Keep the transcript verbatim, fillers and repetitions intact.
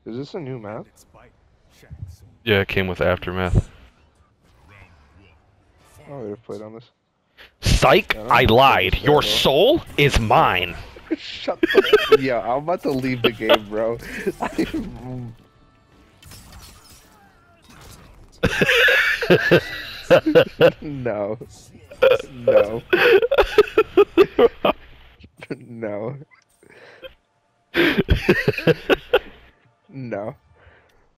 Is this a new map? Yeah, it came with Aftermath. Oh, we have played on this. Psych! I, I lied. this Your guy, soul is mine. Shut the. Yeah, I'm about to leave the game, bro. No. No.